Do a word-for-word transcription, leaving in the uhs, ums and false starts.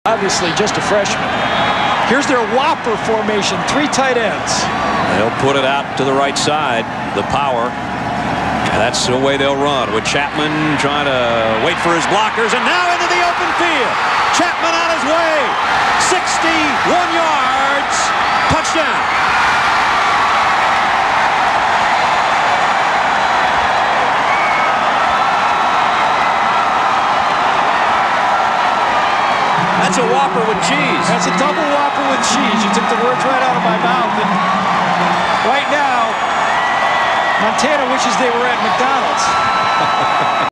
Obviously just a freshman. Here's their whopper formation, three tight ends. They'll put it out to the right side, the power. And that's the way they'll run, with Chapman trying to wait for his blockers, and now into the open field. Chapman on his way, sixty-one yards, touchdown. That's a Whopper with cheese. That's a double Whopper with cheese. You took the words right out of my mouth. And right now, Montana wishes they were at McDonald's.